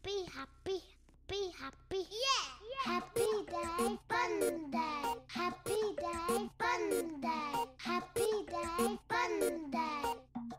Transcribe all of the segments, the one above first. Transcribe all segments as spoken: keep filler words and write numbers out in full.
Be happy, be happy. Yeah! Yeah! Happy day, fun day. Happy day, fun day. Happy day, fun day.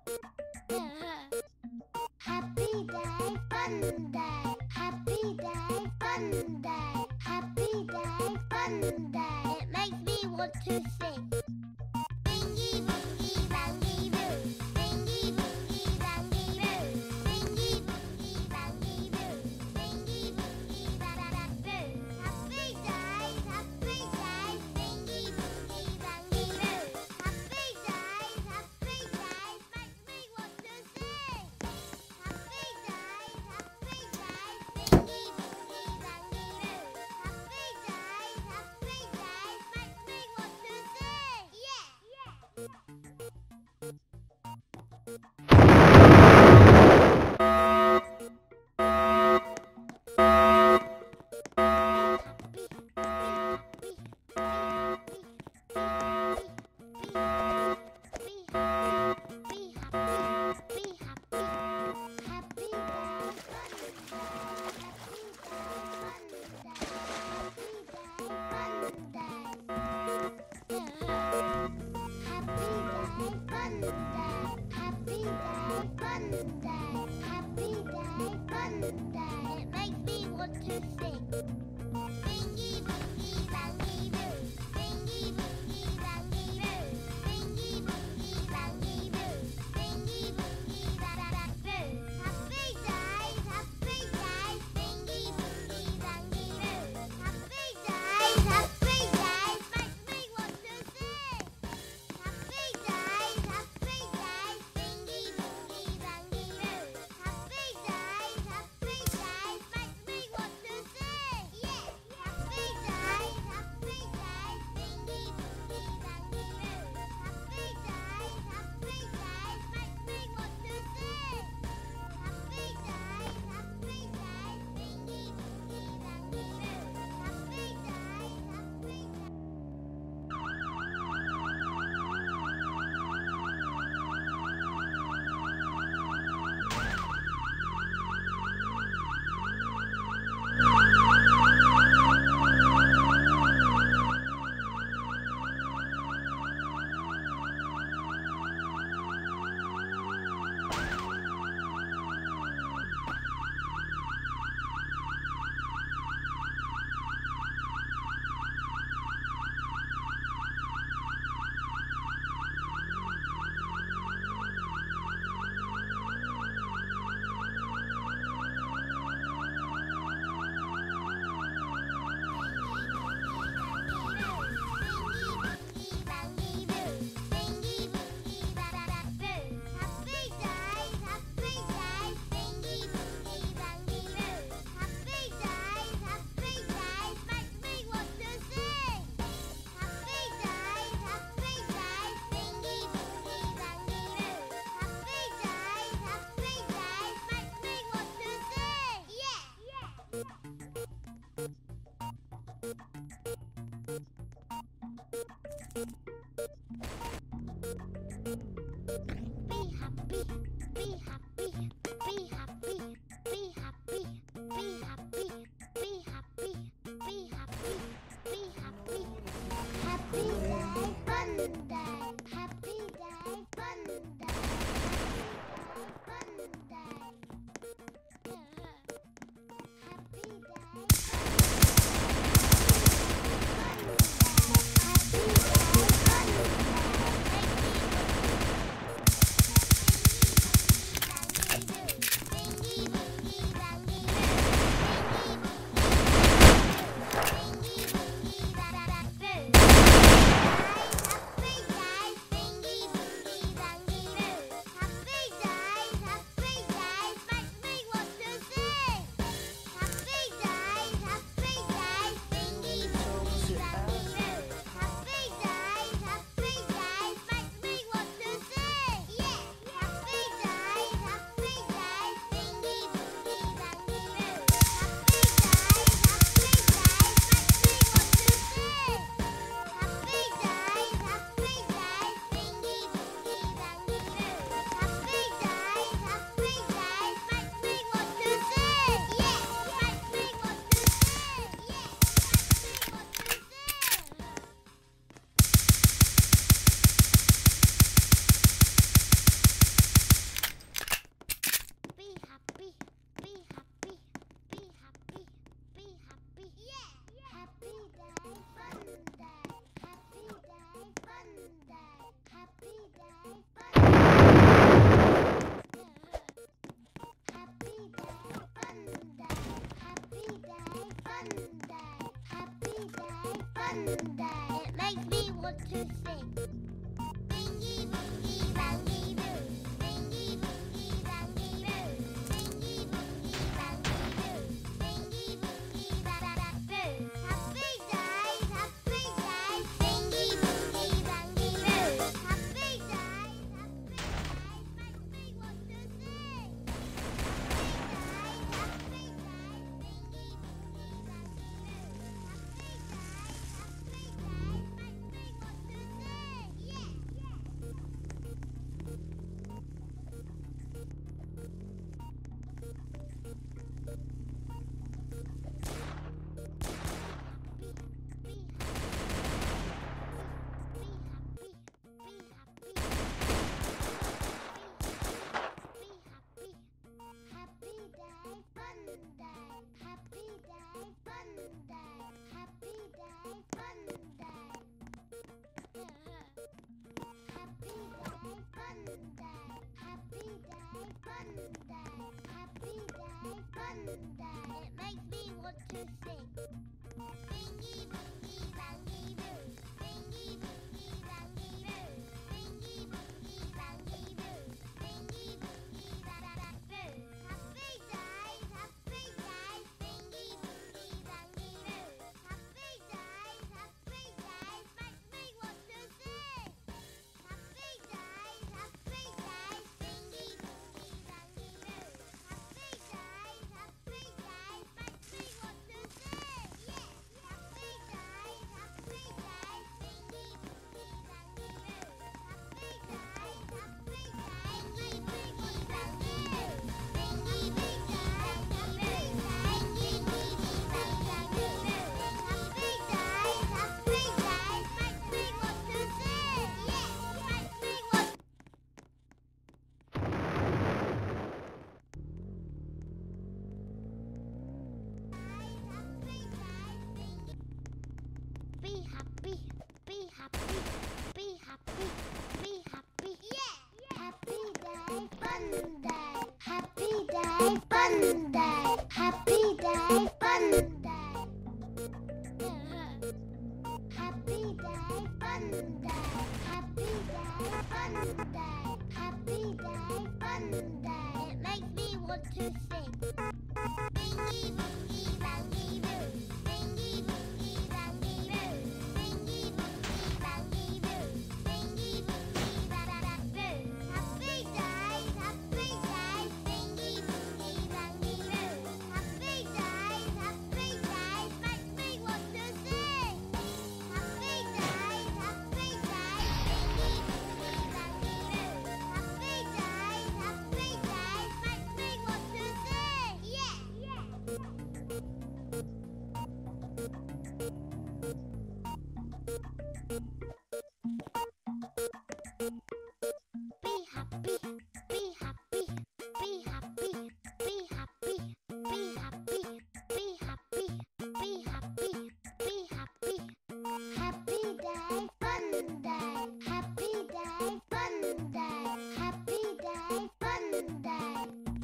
Happy day, fun day. Happy day, fun day. Happy day, fun day. It makes me want to sing. Bingy, bingy, bangy, boo. Bingy, bingy, bangy, boo. Bingy, bingy, bangy, boo. Bingy, bingy, ba-da-da, boo. Happy days, happy days. Bingy, bingy, bangy, boo. Happy days, happy days. Makes me want to sing. Happy days, happy days. Bingy, bingy, bangy, boo. Happy days, happy days. Makes me want to sing. Yeah! Yeah! It makes me want to sing. Bingy, bingy, bangy, boo. Bingy, bingy, bangy, boo. Bingy, bingy, bangy, boo. Bingy, bingy, ba-da-da, boo. Happy days, happy days. Bingy, bingy, bangy, boo. Happy days, happy days. Makes me want to sing. Happy days, happy days. Bingy, bingy, bangy, boo. Happy days, happy days. Makes me want to sing. Yeah! Happy days, happy days. Bingy, bingy, bangy, boo. Happy days, happy days. Makes me want to sing. Happy days, happy days. Bingy, bingy, bangy, boo. Happy days, happy days. Be happy, be happy, be happy, be happy, be happy, be happy, be happy, be happy. Happy day, fun day. Happy day, fun day. Happy day, fun day. Happy day. to sing. Bingy Bungy Bangy Boo. Bingy Bungy Bangy Boo. Bingy Bungy Bangy Boo. Bingy Bungy Bangy Boo. Happy days, happy days. Bingy Bungy Bangy Boo. Happy days, happy days. Make me want to sing. Happy days, happy days. Bingy Bungy Bangy Boo. Happy days, happy days. Make me want to sing. Yeah, yeah. It makes me want to sing. Bingy Bungy Bangy Boo. Bingy Bungy Bangy Boo. Bingy Bungy Bangy Boo. Bingy Bungy Bangy Boo. Happy days, happy days. Bingy Bungy Bangy Boo. Happy days, happy days. Make me want to sing. Happy days, happy days. Bingy Bungy Bangy Boo. Happy days, happy days. Make me want to sing. Yeah. Happy days, happy days. Bingy Bungy Bangy Boo. Happy days, happy days. Make me want to sing. Bingy Bungy Bangy Boo. Bingy Bungy Bangy Boo. Happy days, happy days. Make me want to sing. Yeah. Make me want. Be happy, be happy, be happy, be happy. Yeah! Happy day, fun day. Happy day, fun day. Happy day, fun day. Happy day, fun day. Happy day, fun day. Happy day, fun day. It makes me want to sing. Bingy Bungy Bangy Boo. Bingy Bungy Bangy Boo. Bingy Bungy Bangy Boo. Bingy Bungy Bangy Boo. Happy days, happy days. Bingy Bungy Bangy Boo. Happy days, happy days. Make me want to sing. Happy days, happy days. Bingy Bungy Bangy Boo. Happy days, happy days. Make me want to sing. Yeah, yeah. Be happy, be happy, be happy, be happy, be happy, be happy, be happy, be happy. Happy day, fun day. Happy day, fun day. Happy day, fun day.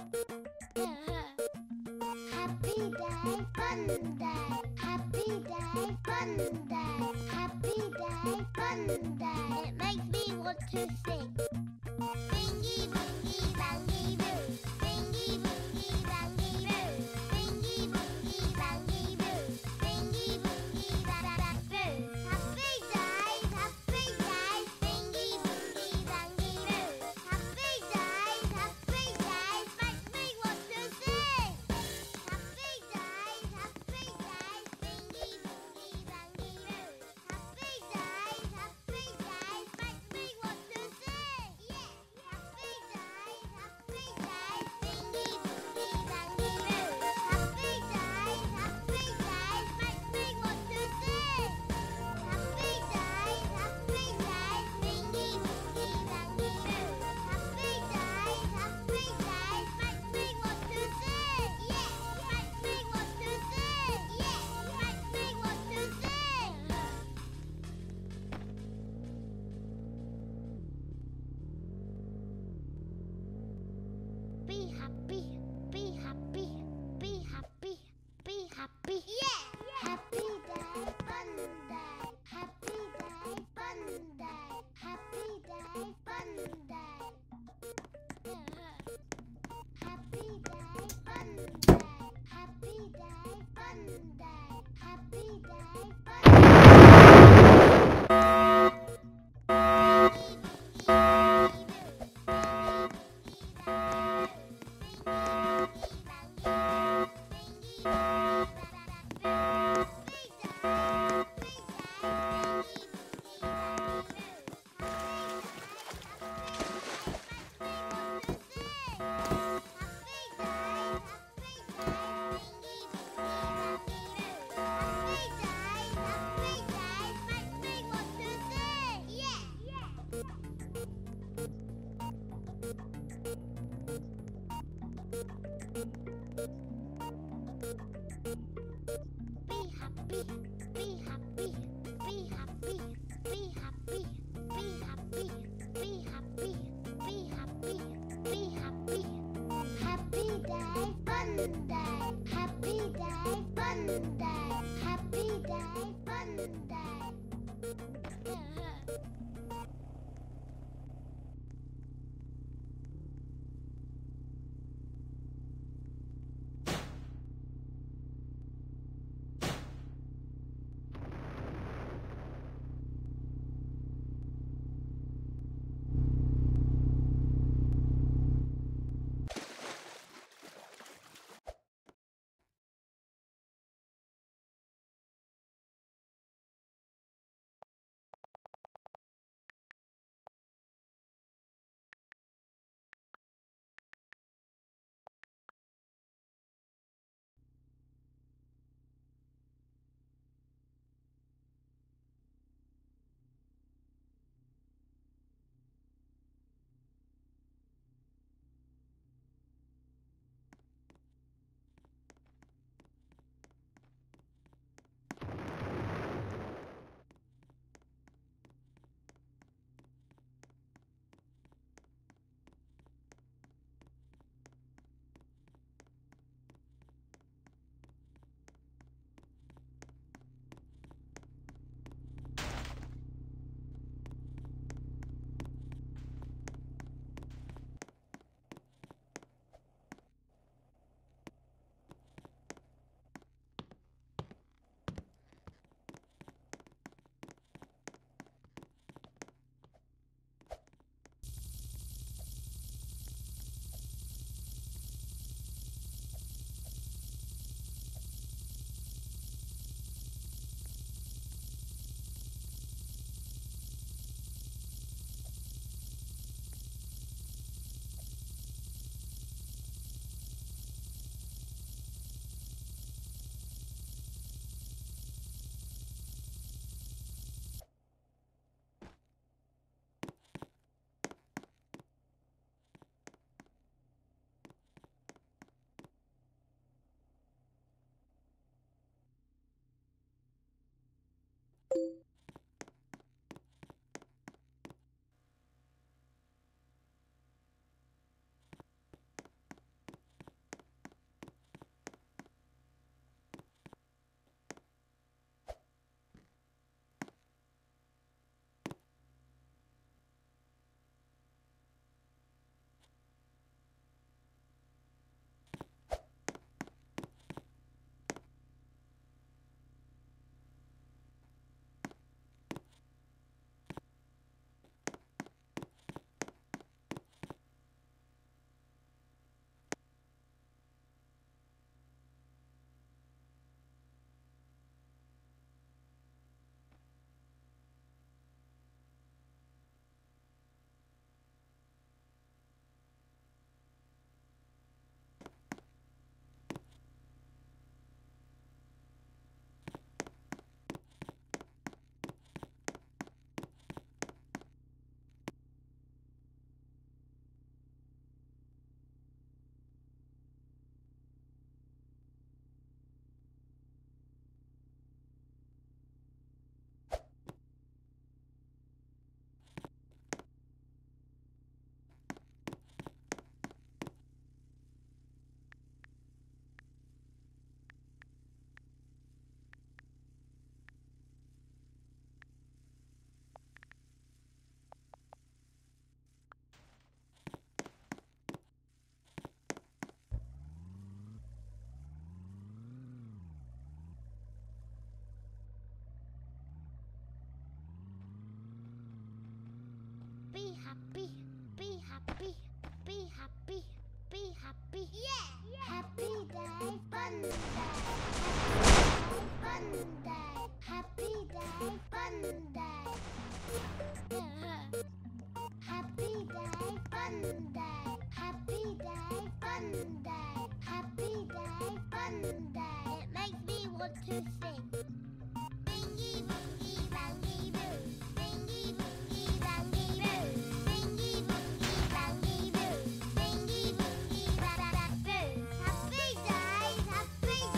Happy day, fun day. Happy day, fun day. Happy day, fun day. It makes me want to sing. Bingy Bungy Bangy Boo. Bingy Bungy Bangy Boo. Bingy Bungy Bangy Boo. Bingy Bungy Bangy Boo. Happy days, happy days. Bingy Bungy Bangy Boo. Happy days, happy days. Make me want to sing. Happy days, happy days. Bingy Bungy Bangy Boo. Happy days, happy days. Make me want to sing. fun day. Happy day, fun day. Be happy, be happy, be happy, be happy. Yeah! yeah. Happy day, fun day. Happy day, fun day. Happy day, fun day. Happy day, fun day. Happy day, fun day. Happy day, fun day. It makes me want to sing. Bingy, bongy, bangy, boo. Bingy, bongy, bangy, boo. Bingy, bongy, bangy, boo. Bingy, bongy, ba ba ba boo. Happy day, happy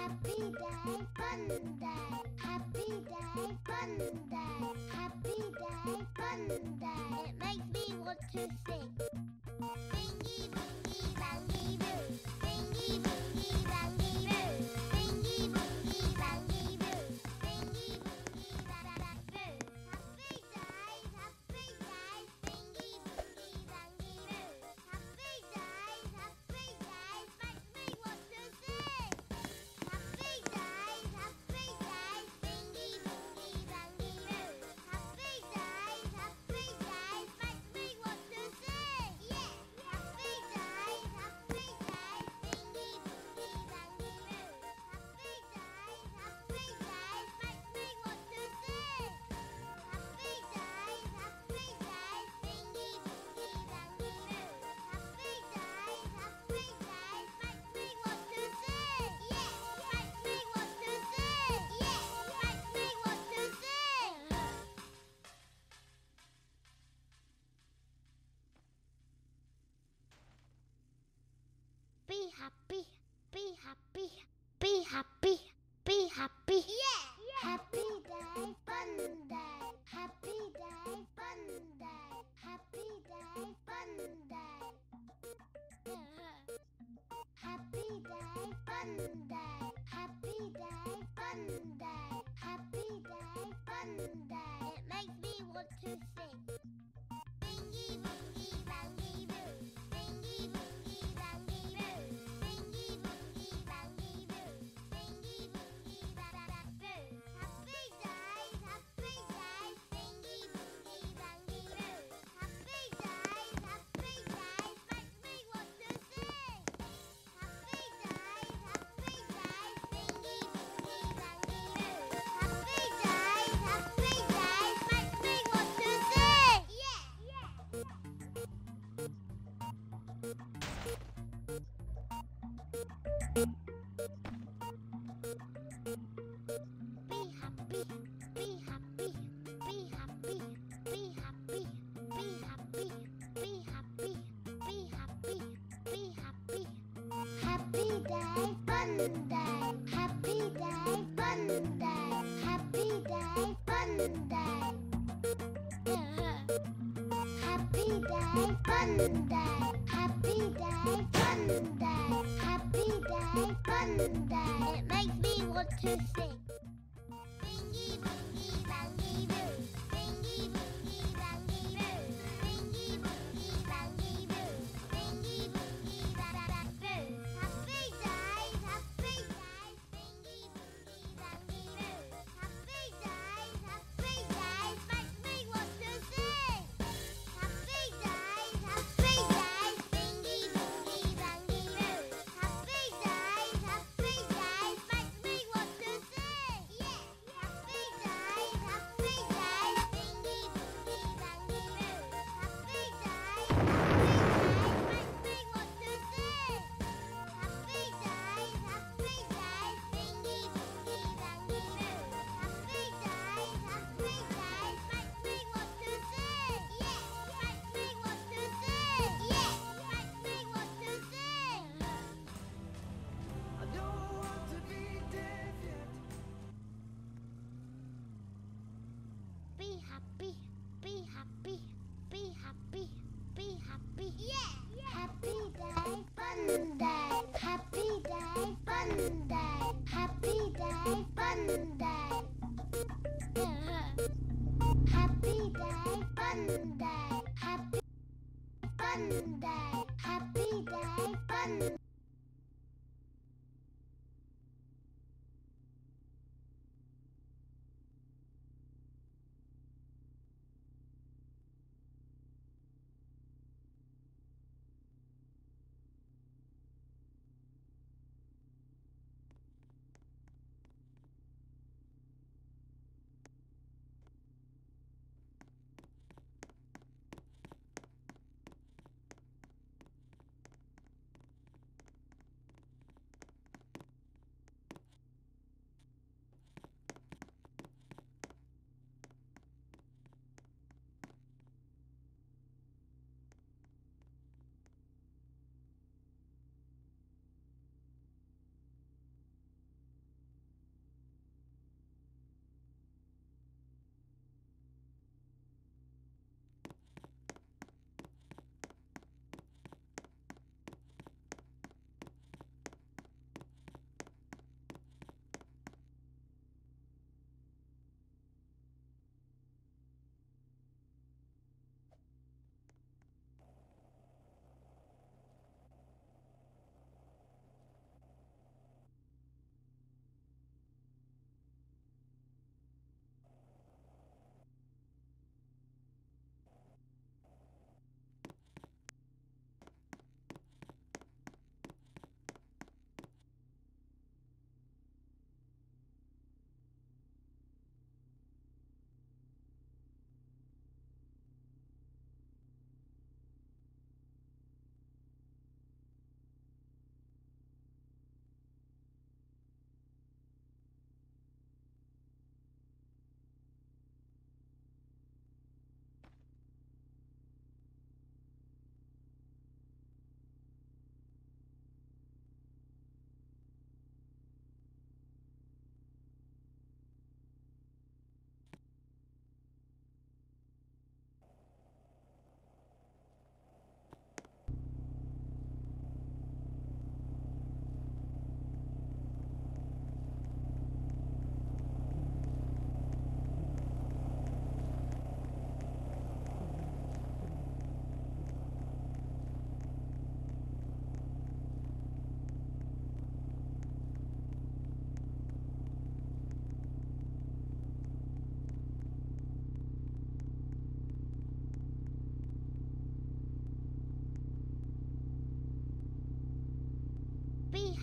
Happy day, fun day. Happy day, fun day. Happy day, fun day. It makes me want to sing. Bingy, bingy, bangy, boo. Bingy, bingy, bangy, boo. Bingy, bingy, bangy, boo. Bingy, bingy, ba-da-da, boo. Happy day, happy day. Bingy, bingy, bangy, boo. Happy day, happy day. Makes me want to sing. Happy day, happy day. Bingy, bingy, bangy, boo. Happy day, happy day. Makes me want to sing. Yeah. Happy day, happy day. Bingy, bingy, bangy, boo. Happy day, happy day. Makes me want to sing. Happy day, happy day. Bingy, bingy, bangy, boo. Happy day, happy day. Makes me want to sing. Yeah. Makes me want to sing. Yeah. Makes me want to sing. Be happy, be happy, be happy, be happy. Yeah. Happy day, fun day. Happy day, fun day. Happy day, fun day. Happy day, fun day. Happy day, fun day. Happy day, fun day. It makes me want to sing. Bingy, bingy, bangy, boo. Bingy, bingy, bangy, boo. Bingy, bingy, bangy, boo. Bingy, bingy, ba-da-da, boo. Happy day, happy day. Bingy, bingy, bangy, boo. Happy day, happy day. Makes me want to sing. Happy day, happy day. Bingy, bingy, bangy, boo. Happy day, happy day. Makes me want to sing. Yeah. Be happy, be happy, be happy, be happy, be happy, be happy, be happy, be happy. Happy day, fun day. Happy day, fun day. Happy day, fun day. Happy day, fun day. Happy day, fun day. Happy day, fun day. It makes me want to sing. Bingy, bingy, bangy, boo. Bingy, bingy, bangy, boo. Bingy, bingy, bangy, boo. Bingy, bingy, ba-da-da, boo. Happy day, happy day. Bingy, bingy, bangy, boo. Happy day, happy day. Makes me want to sing. Happy day, happy day. Bingy, bingy, bangy, boo. Happy day, happy day. Makes me want to sing.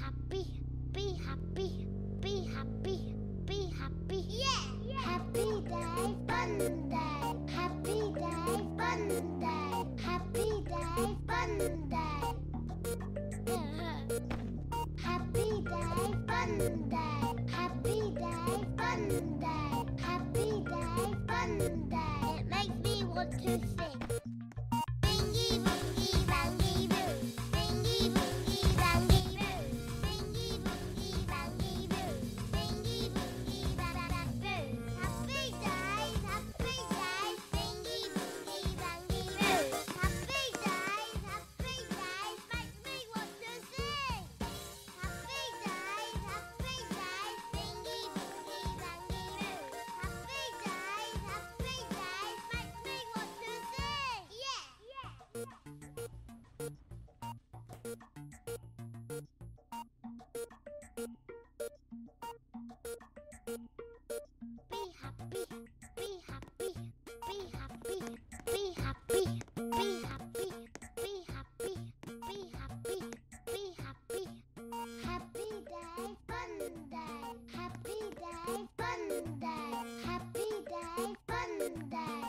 happy, be happy, be happy, be happy. Yeah! Happy day, fun day. Happy day, fun day. Happy day, fun day. Happy day, fun day. Happy day, fun day. Happy day, fun day. It makes me want to sing. Bingy, bingy, bangy, boo. Bingy, bingy, bangy, boo. Bingy, bingy, bangy, boo. Bingy, bingy, ba-da-da, boo. Happy days, happy days. Bingy, bingy, bangy, boo. Happy days, happy days. Make me want to sing. Happy days, happy days. Bingy, bingy, bangy, boo. Happy days, happy days. Make me want to sing. Yeah! Be happy, be happy, be happy, be happy, be happy, be happy, be happy, be happy. Happy day, fun day. Happy day, fun day. Happy day, fun day.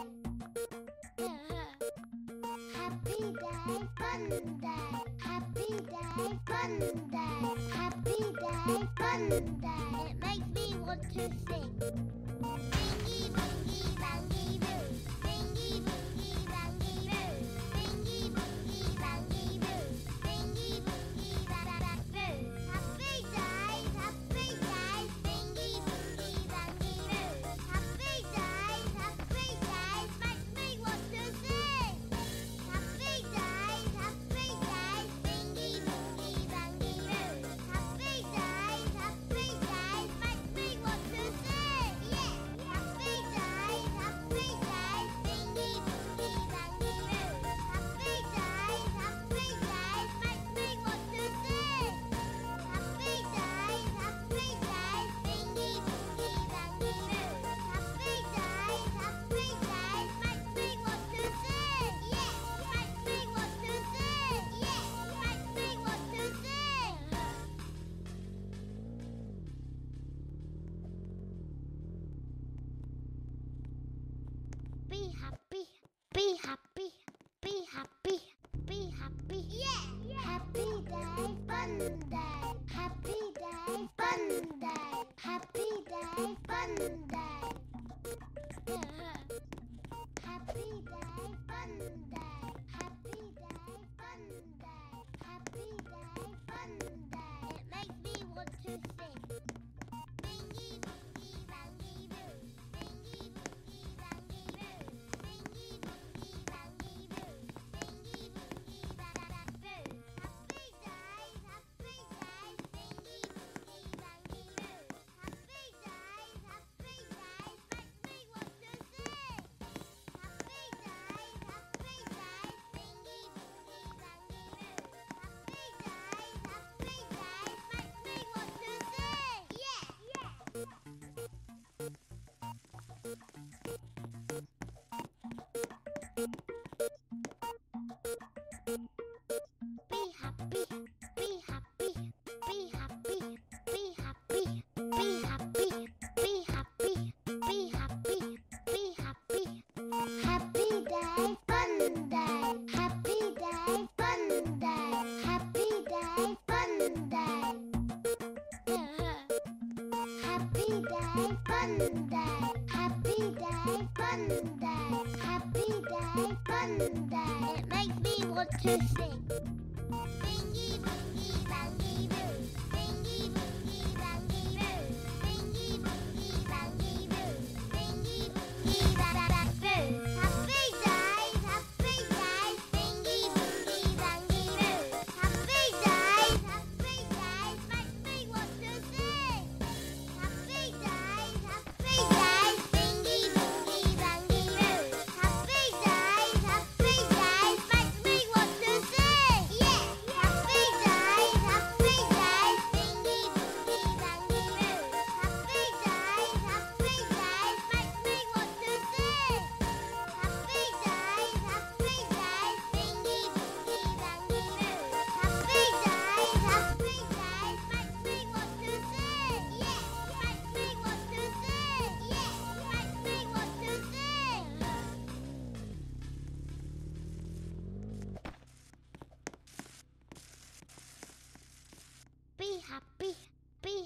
Happy day, fun day. Happy day, fun day. Happy day, fun day. It makes me want to sing. Bingy, bingy, bangy, boo. Bingy, bingy, bangy, boo. Bingy, bingy, bangy, boo. Bingy, bingy, ba-da-da, boo. Happy days, happy days. Bingy, bingy, bangy, boo. Happy days, happy days. Make me want to sing. Happy days, happy days. Bingy, bingy, bangy, boo. Happy days, happy days. Make me want to sing. Yeah! Happy days, happy days. Bingy, bingy, bangy, boo. Happy days, happy days. Make me want to sing. Happy days, happy days. Bingy, bingy, bangy, boo. Happy days, happy days. Make me want to sing. Yeah! Make me want to sing. Yeah! Make me want to sing. Be happy, be happy, be happy, be happy. Yeah! Happy day, fun day. Happy day, fun day. Happy day, fun day. Happy day, fun day. Happy day, fun day. Happy day, fun day. It makes me want to sing. Bingy, bingy, bangy, boo. Bingy, bingy, bangy, boo. Bingy, bingy, bangy, boo. Bingy, bingy, ba-da-da, boo. Happy days, happy days. Bingy, bingy, bangy, boo. Happy days, happy days. Make me want to sing. Happy days, happy days. Bingy, bingy, bangy, boo. Happy days, happy days. Make me want to sing. Yeah! Be happy, be happy, be happy, be happy, be happy, be happy, be happy, be happy. Happy day, fun day. Happy day, fun day. Happy day, fun day. Happy day, fun day. Happy day, fun day. Happy day, fun day. It makes me want to sing. Bingy, bingy, bangy, boo. Bingy, bingy, bangy, boo. Bingy, bingy, bangy, boo. Bingy, bingy, ba-da-da, boo. Happy days, happy days. Bingy, bingy, bangy, boo. Happy days, happy days. Make me want to sing. Happy days, happy days. Bingy, bingy, bangy, boo. Happy days, happy days. Make me want to sing.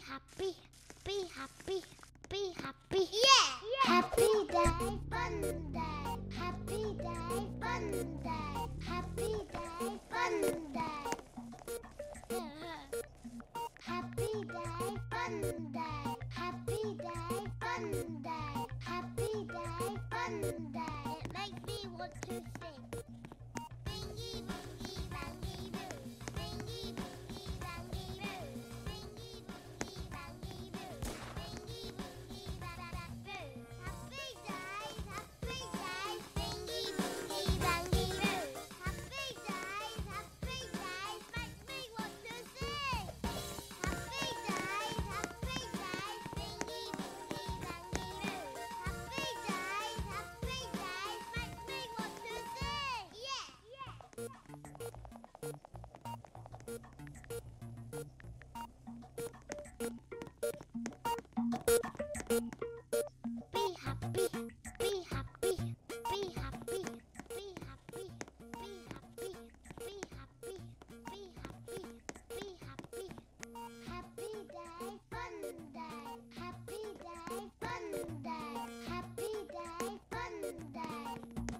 happy, be happy, be happy. Yeah! Yeah. Happy day, fun day. Happy day, fun day. Happy day, fun day. Happy day, fun day. Happy day, fun day. Happy day, fun day. It makes me want to sing. Bingy, bongy, bangy, boo. Bingy, bongy, bangy, boo. Bingy, bongy, bangy, boo. Bingy, bongy, ba-da-da, boo. Happy day, happy day. Bingy, bongy, bangy, boo. Happy day, happy day. Makes me want to sing. Happy day, happy day. Bingy, bongy, bangy, boo. Happy day, happy day. Makes me want to sing. Yeah! Be happy, be happy, be happy, be happy, be happy, be happy, be happy, be happy. Happy day, fun day. Happy day, fun day. Happy day, fun day.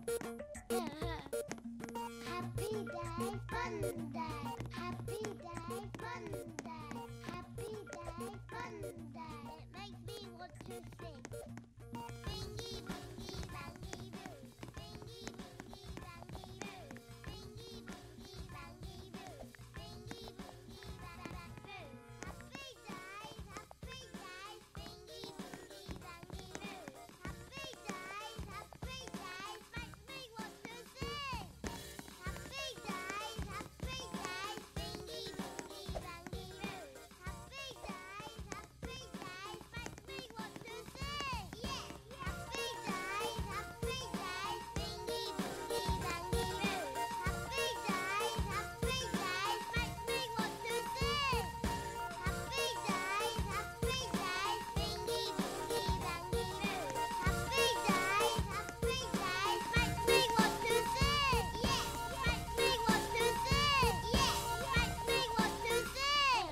Happy day, fun day. Happy day, fun day. Happy day, fun day. It makes me want to sing. Bingy, bongy, bangy, boo. Bingy, bongy, bangy, boo. Bingy, bongy, bangy, boo. Bingy, bongy, ba-da-da, boo. Happy day, happy day. Bingy, bongy, bangy, boo. Happy day, happy day. Makes me want to sing. Happy day, happy day. Bingy, bongy, bangy, boo. Happy day, happy day. Makes me want to sing. Yeah! Happy day, happy day. Bingy, bongy, bangy, boo. Happy day, happy day. Makes me want to sing. Happy day, happy day. Bingy, bongy, bangy, boo. Happy day, happy day. Makes me want to sing. Yeah! Makes me want to sing. Yeah! Makes me want to sing.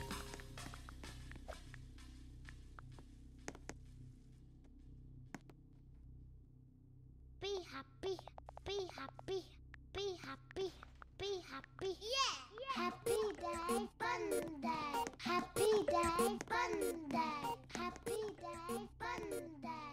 Be happy, be happy, be happy, be happy. Yeah! Happy day, fun day. Happy day, fun day. Happy day, fun day.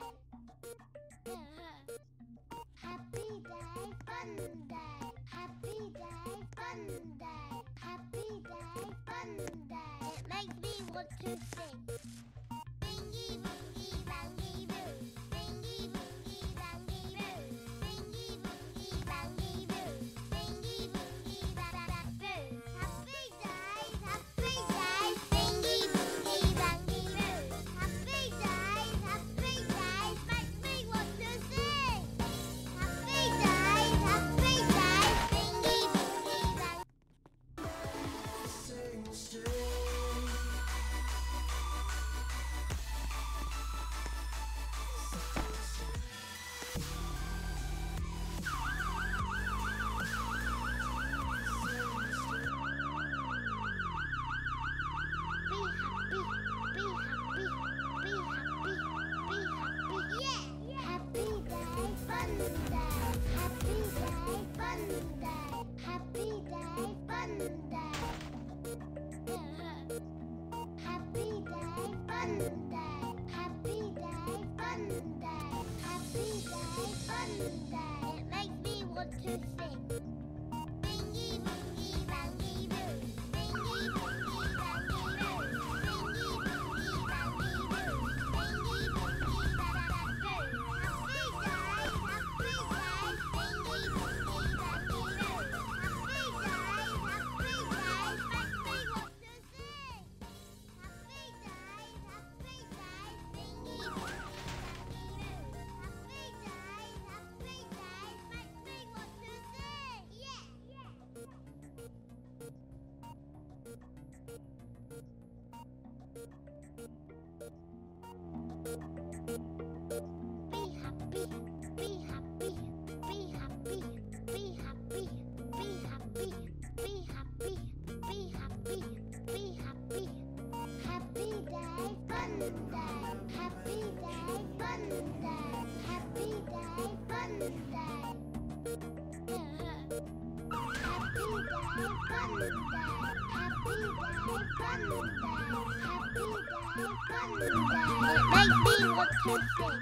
Happy day, fun day. Happy day, fun day. Happy day, fun day. It makes me want to sing. Bingy, bongy, bangy, boo. Bingy, bongy, bangy, boo. Bingy, bongy, bangy, boo. Bingy, bongy, ba-da-da, boo. Happy day, happy day. Bingy, bongy, bangy, boo. Happy day, happy day. Makes me want to sing. Happy day, happy day. Bingy, bongy, bangy. Sing straight. Be happy, be happy, be happy, be happy. Yeah! Happy day, fun day. Happy day, fun day. Happy day, fun day. Happy day, fun day. Happy day, fun day. Happy day, fun day. It makes me want to sing. Bingy, bongy, bangy, boo. Bingy, bongy, bangy, boo. Bingy, bongy, bangy, boo. Bingy, bongy, ba-da-da, boo. Happy day, happy day. Bingy, bongy, bangy, boo. Happy day, happy day. Makes me want to sing. Happy day, happy day. Bingy, bongy, bangy, boo. Happy day, happy day. Makes me want to sing. me want to sing.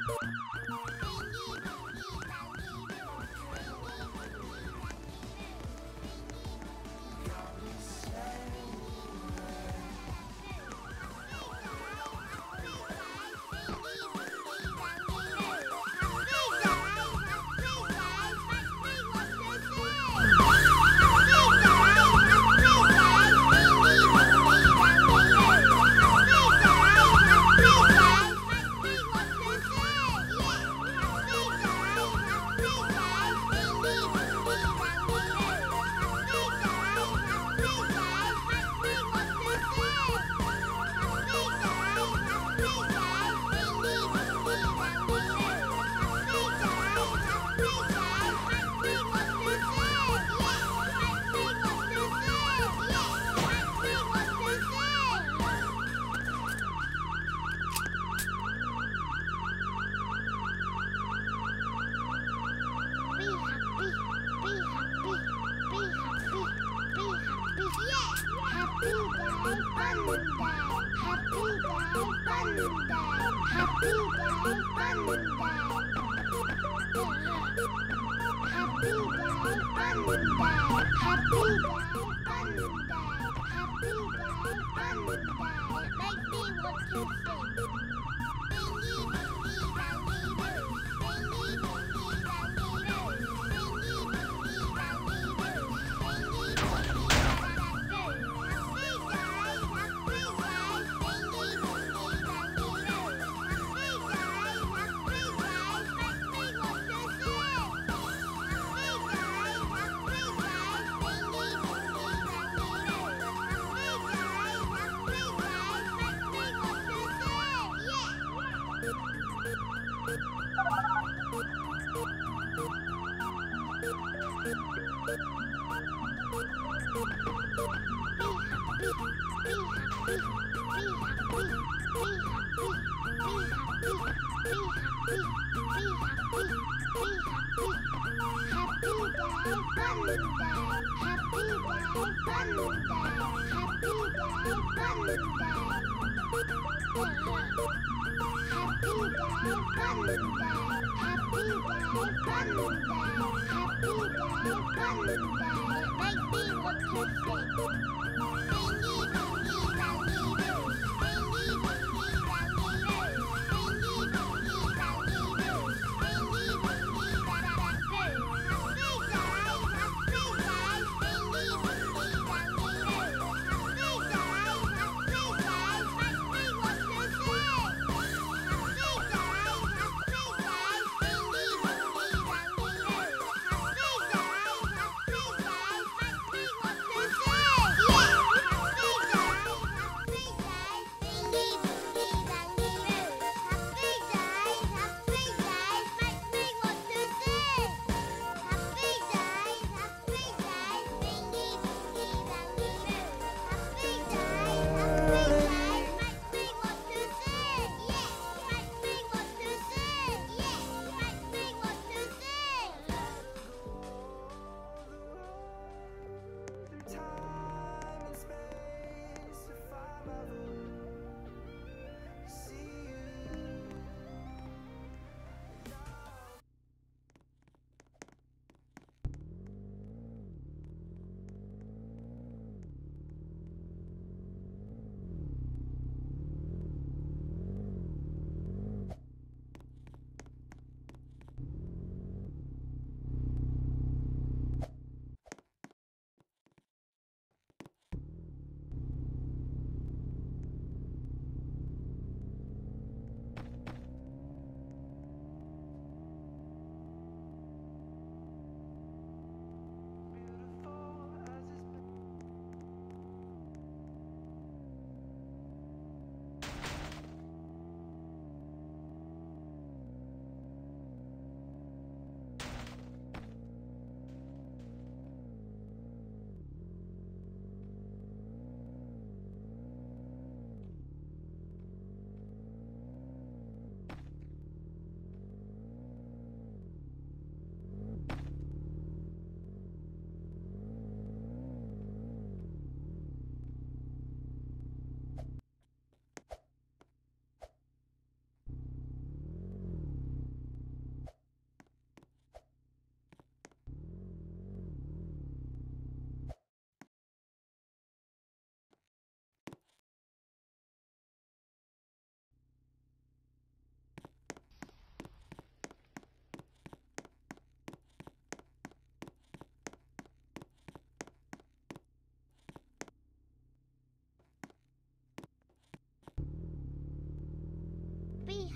Yeah!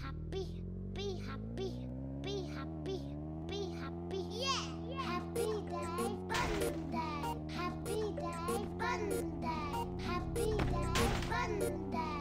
happy, be happy, be happy, be happy. Yeah! Happy day, fun day. Happy day, fun day. Happy day, fun day.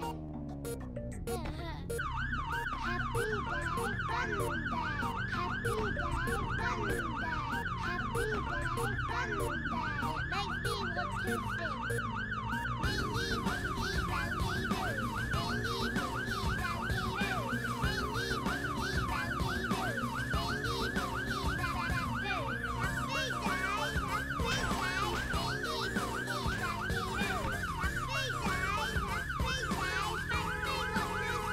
Happy day, fun day. Happy day, fun day. Happy day, fun day. Make me want to sing. Bingy, bingy, bangy, boo. Bingy, bingy, bangy, boo. Bingy, bingy, bangy, boo. Bingy, bingy, ba-da-da, boo. Happy day, happy day. Bingy, bingy, bangy, boo. Happy day, happy day. Make me want to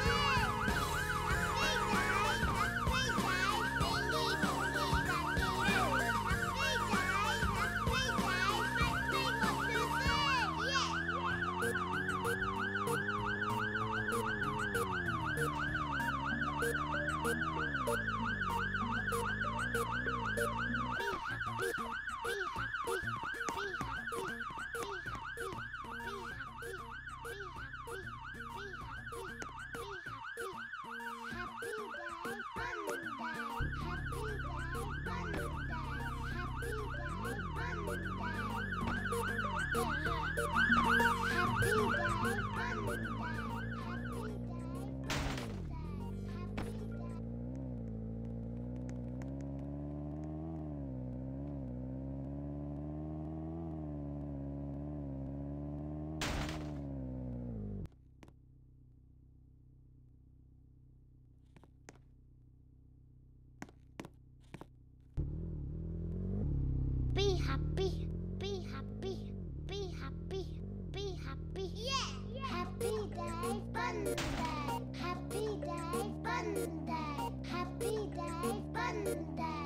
be happy, be happy, be happy, be happy. Yeah! Happy day, fun day. Happy day, fun day. Happy day, fun day.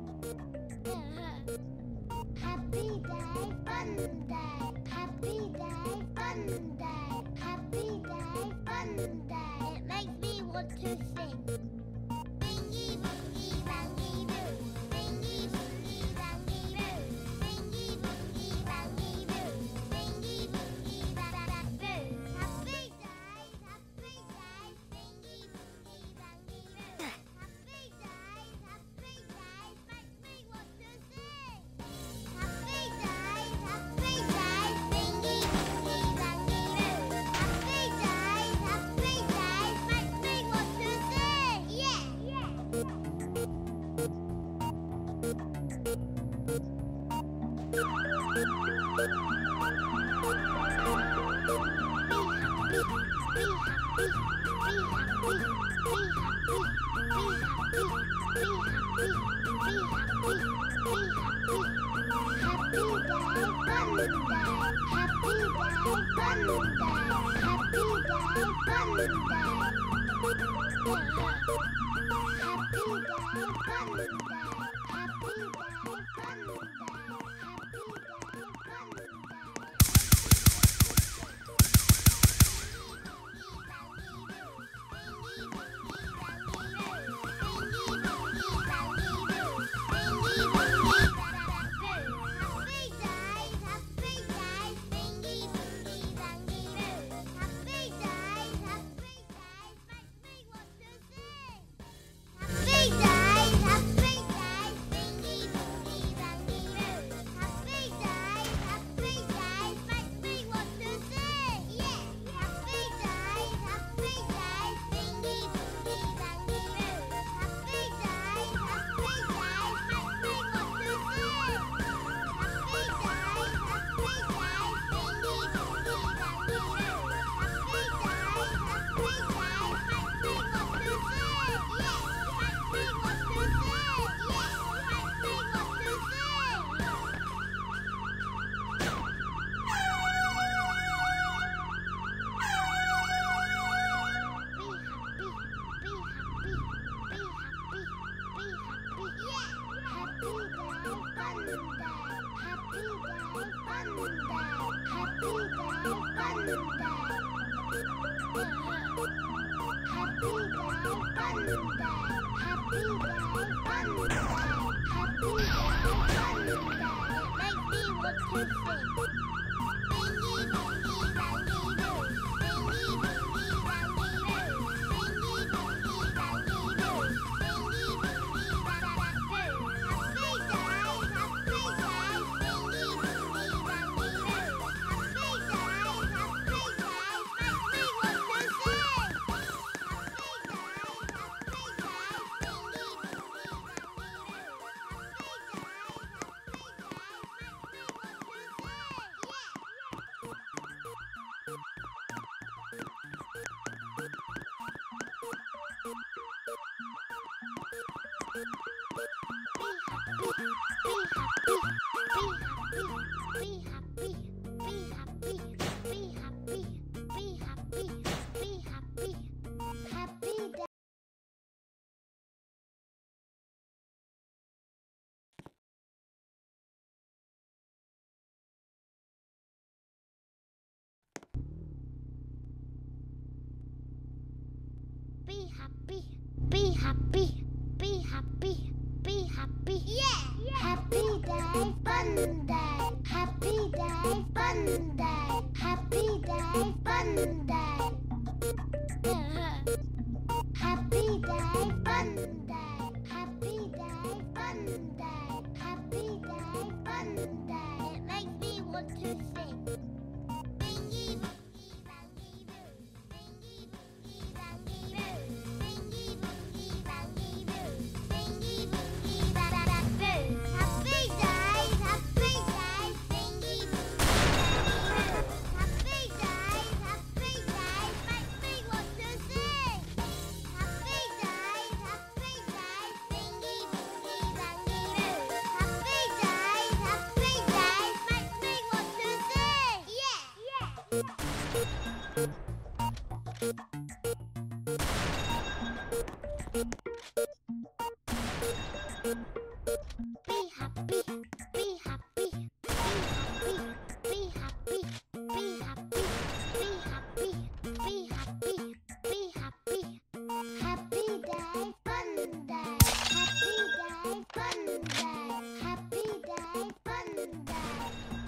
Happy day, fun day. Happy day, fun day. Happy day, fun day. It makes me want to sing. Bingy, bingy, bangy, boo. Bingy, bingy, bangy, boo. Bingy, bingy, bangy, boo. Bingy, bingy, ba-da-da, boo. Happy day, happy day. Bingy, bingy, bangy, boo. Happy day, happy day. Makes me want to sing. Happy day, happy day. Bingy, bingy, bangy, boo. Happy day, happy day. Makes me want to sing. Yeah! Bingy, bingy, bangy, boo. Bingy, bingy, Be happy, be happy, be happy, be happy. Yeah! yeah. Happy day, fun day. Happy day, fun day. Happy day, fun day. Happy day, fun day. Happy day, fun day. Happy day, fun day. It makes me want to sing. Bingy, bongy, bangy, boo. Bingy, bongy, bangy, boo. Bingy, bongy, bangy, boo. Bingy, bongy, ba-da-da, boo. Happy days, happy days. Bingy, bongy, bangy, boo. Happy days, happy days. Make me want to sing. Happy days, happy days. Bingy, bongy, bangy, boo. Happy days, happy days. Make me want to sing. Yeah, yeah. Be happy, be happy, be happy, be happy, be happy, be happy, be happy, be happy. Happy day, fun day. Happy day, fun day. Happy day, fun day.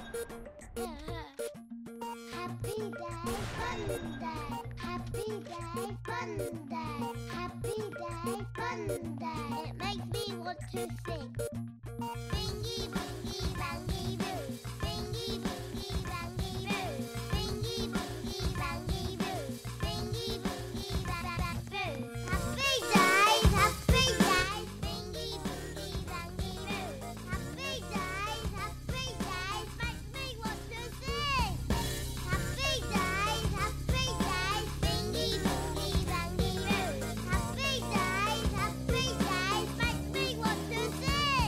Happy day, fun day. Happy day, fun day. Happy day, fun day. It makes me want to sing. Bingy, bongy, bangy, boo. Bingy, bongy, bangy, boo. Bingy, bongy, bangy, boo. Bingy, bongy, ba-da-da, boo. Happy days, happy days. Bingy, bongy, bangy, boo. Happy days, happy days. Make me want to sing. Happy days, happy days. Bingy, bongy, bangy, boo. Happy days, happy days. Make me want to sing.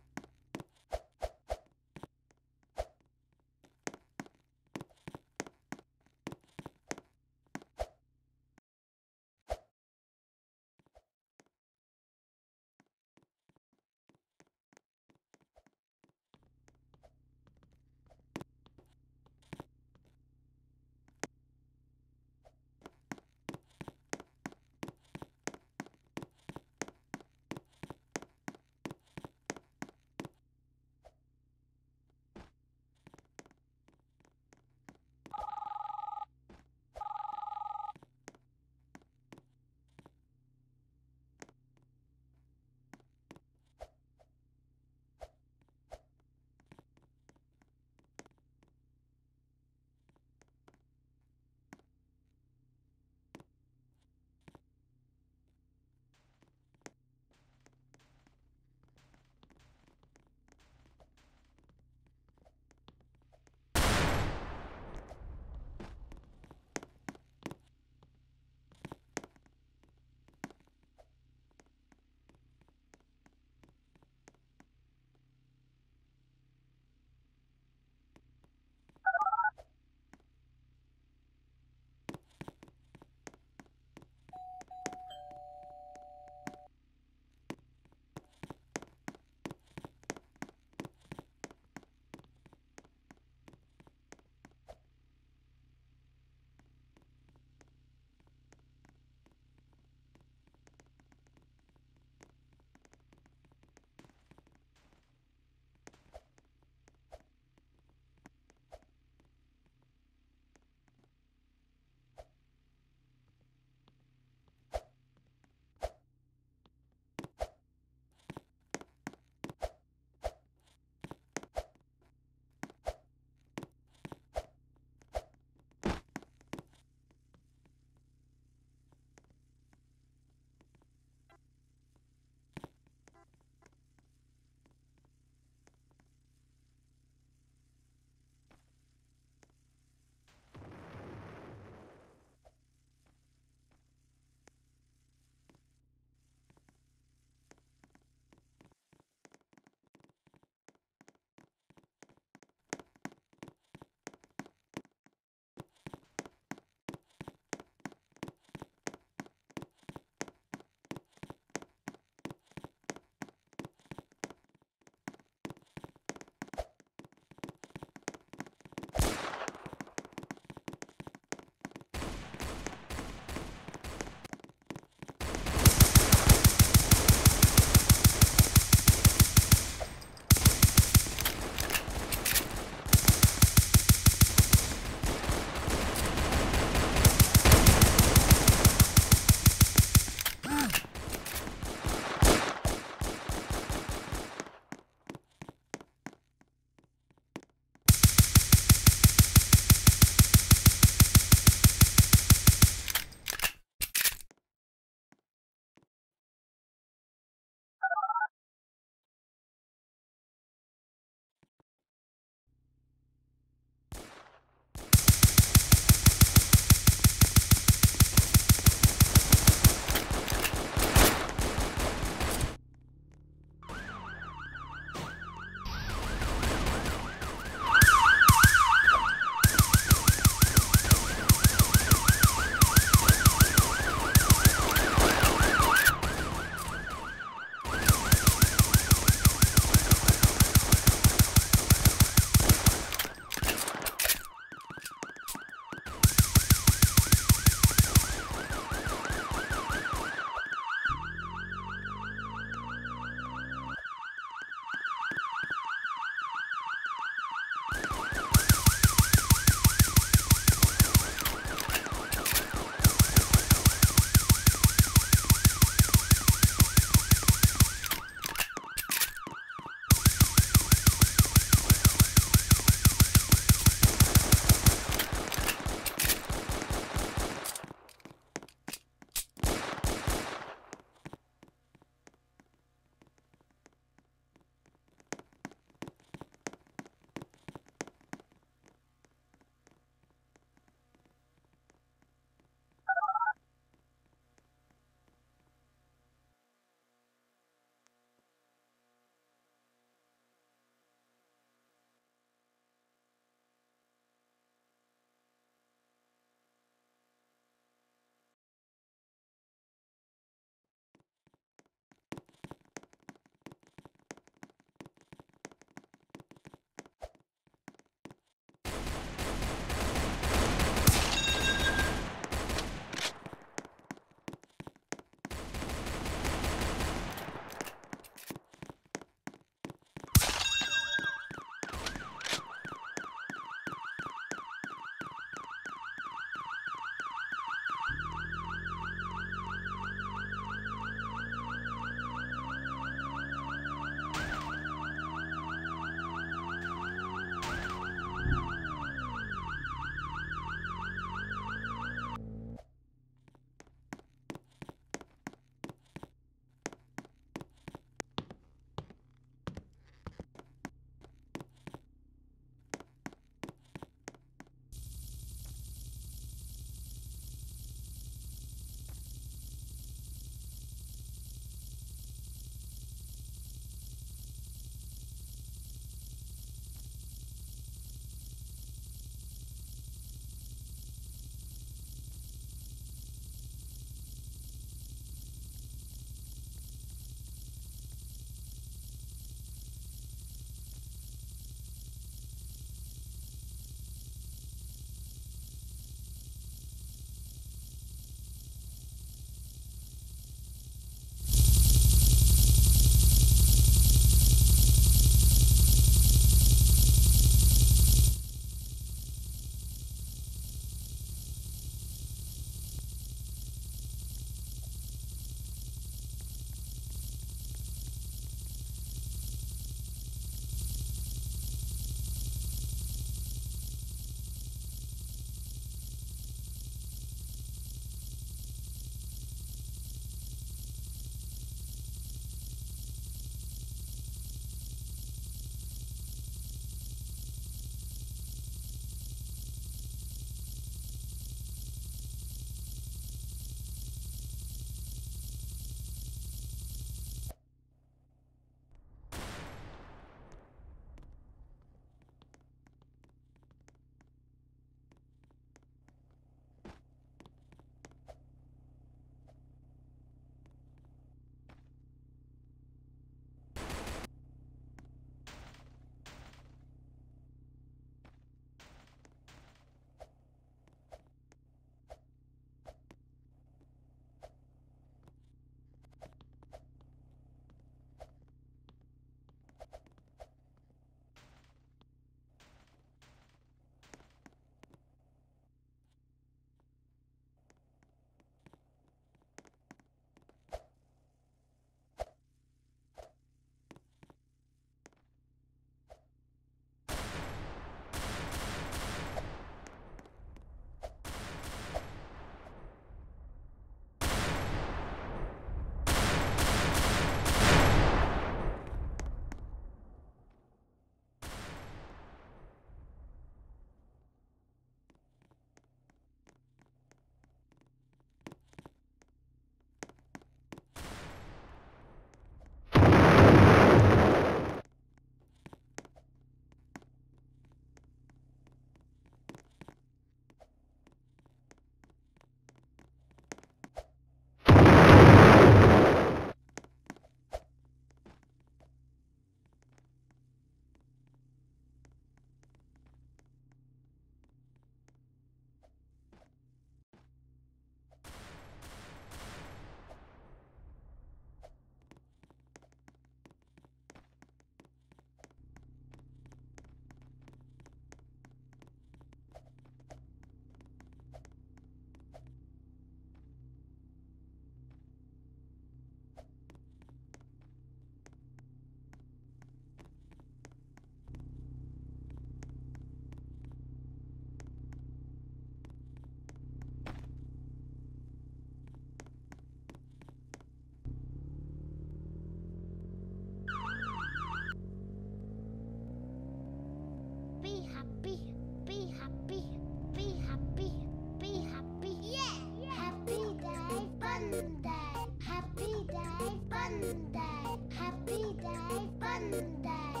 fun day. Happy day, fun day.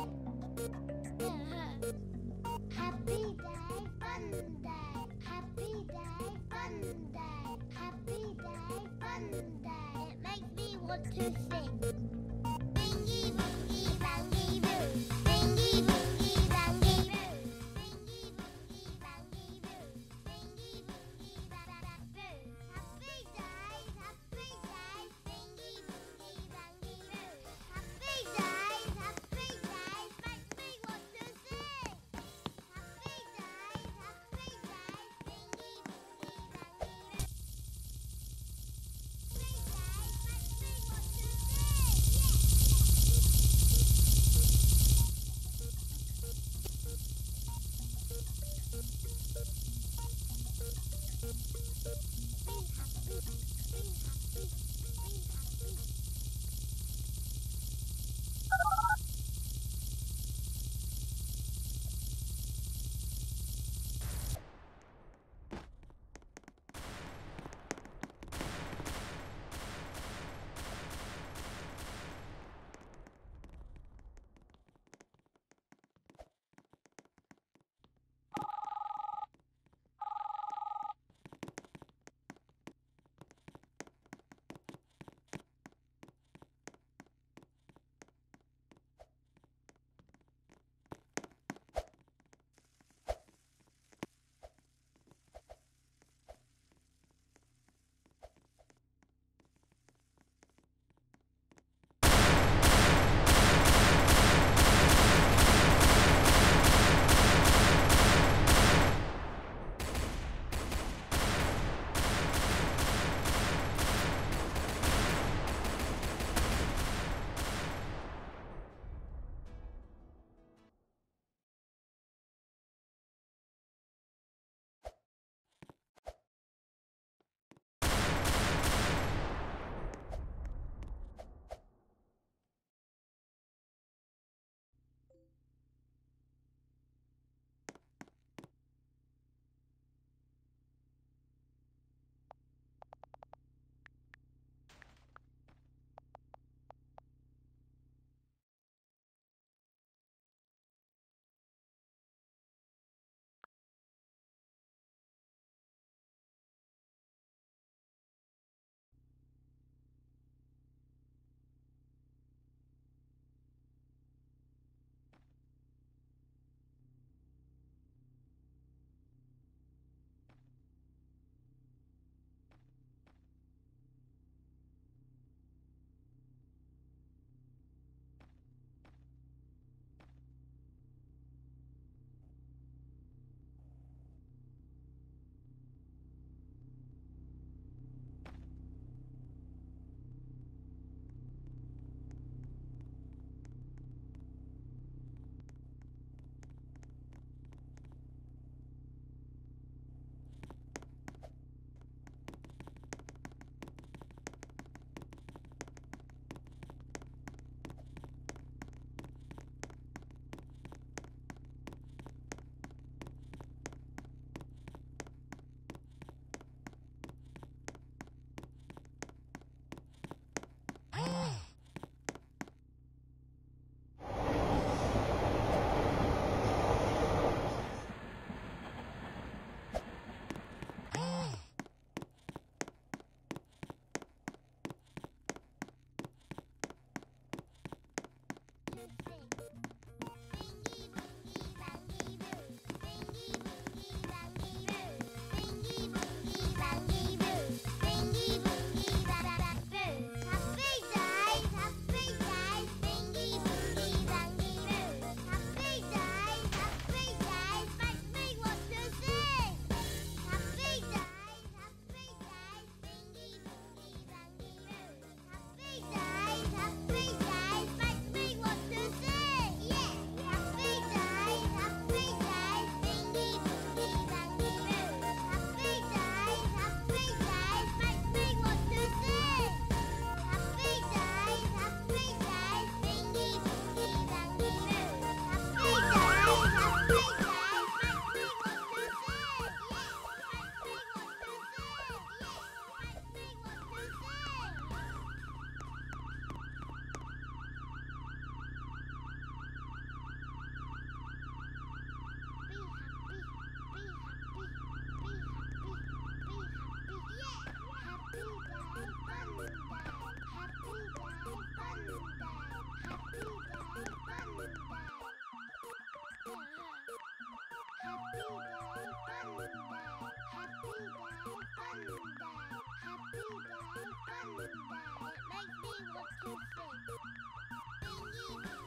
Happy day, fun day. Happy day, fun day. Happy day, fun day. It makes me want to sing. Bingy, bongy, bangy, boo. Bingy, bongy, bangy, boo. Bingy, bongy, bangy, boo. Bingy, bongy, ba-ba-ba, boo. Happy days, happy days. Bingy, bongy, bangy, boo. Happy days, happy days. Makes me want to sing. Happy days, happy days. Bingy, bongy, bangy, boo. Happy days makes me want to sing. want to sing. Bingy,